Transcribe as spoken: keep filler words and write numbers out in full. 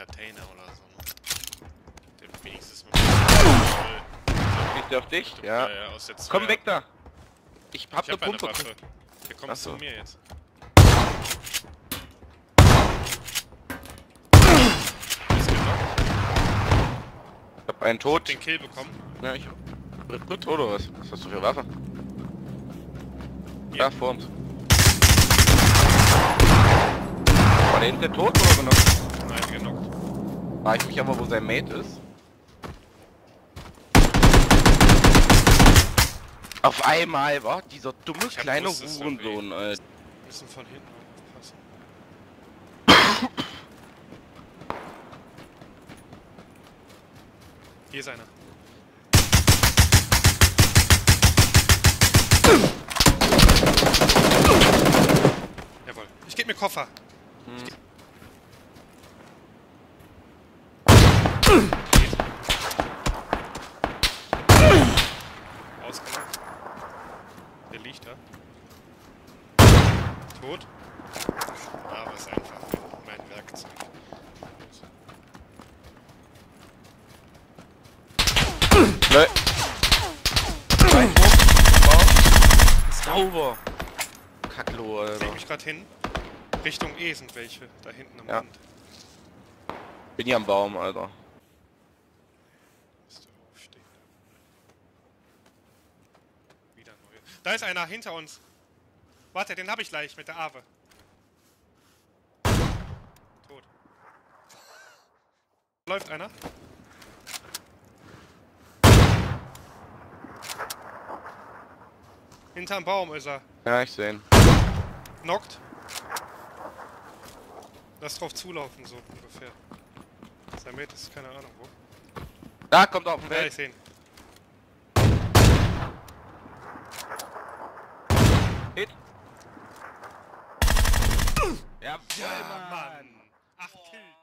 Entertainer oder so, ne? Der wenigstens mit dem Liegt der auf dich? Ja. Ja, ja, aus der Komm Zweier. weg da! Ich hab Ich ne hab eine Pumpe. Waffe. Der kommt Achso. zu mir jetzt. Ist genockt. Ich hab einen Ich hab tot. den Kill bekommen. Ja, ich hab... Brit tot oder was? Was hast du für Waffe? Hier. Ja, vor uns. War der hinter tot oder genockt? Nein, genockt. Frag ich mich aber, wo sein Mate ist. Auf einmal war dieser dumme Ich hab kleine gewusst, dass er Hurensohn, Wir Alter. müssen von hinten aufpassen. Hier ist einer. Jawohl. Ich geb mir Koffer. Hm. Ausgemacht. Der liegt da. Tot. Aber ist einfach mein Werkzeug. Nö. Ein Hoch. Sauber. Kacklo, Ich leg Alter. mich grad hin. Richtung E sind welche. Da hinten am Ja. Rand. Bin hier am Baum, Alter. Müsste aufstehen. Wieder neue. Da ist einer hinter uns. Warte, den hab ich gleich mit der Awe. Tot. Läuft einer? Hinterm Baum ist er. Ja, ich seh ihn. Knockt. Lass drauf zulaufen, so ungefähr. Sein Mate ist keine Ahnung wo. Da kommt er auf den Ja, ich Feld. seh ihn. Hit. Ja, Ja, Mann. Acht Kills.